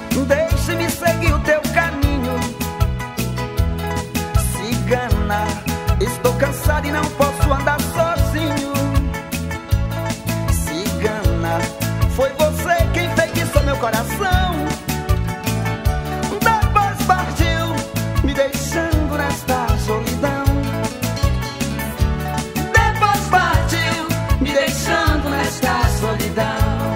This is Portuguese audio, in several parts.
deixe-me seguir o teu caminho. Cigana, estou cansado e não posso andar sozinho. Cigana, foi você quem enfeitiçou meu coração. Depois partiu, me deixando nesta solidão. Depois partiu, me deixando nesta solidão.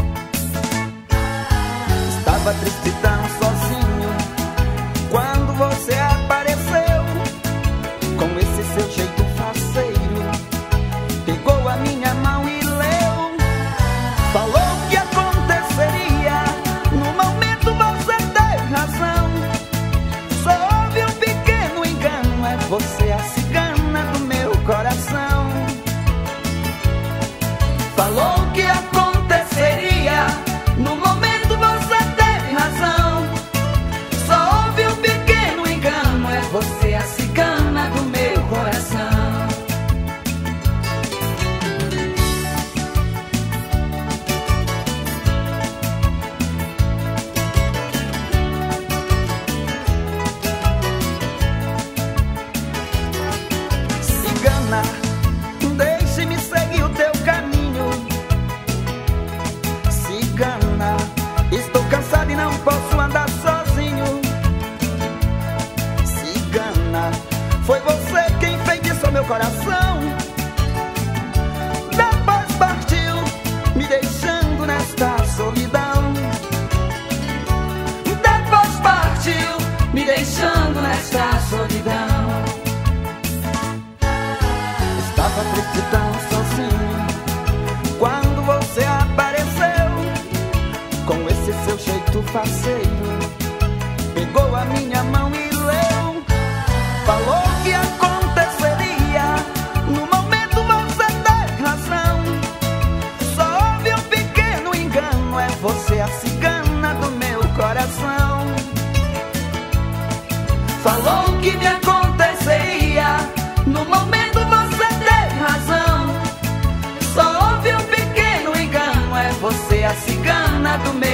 Estava triste tão sozinho quando você apareceu, com esse seu jeito faceiro, pegou a minha mão e leu. Falou o que aconteceria, no momento você teve razão. Só houve um pequeno engano, é você a cigana do meu coração. Falou o que aconteceria, no momento você teve razão. Só houve um pequeno engano, é você a cigana do meu coração. Cigana, deixe-me seguir o teu caminho. Cigana, estou cansado e não posso andar sozinho. Cigana, foi você quem enfeitiçou meu coração. Depois partiu, me deixando nesta solidão. Depois partiu, me deixando nesta solidão. Estava triste tão sozinho quando você apareceu, com esse seu jeito faceiro, pegou a minha mão e leu. Falou o que aconteceria, no momento você teve razão. Só houve um pequeno engano, é você a cigana do meu coração. Falou o que me aconteceria, no momento você teve razão. Só houve um pequeno engano, é você a cigana do meu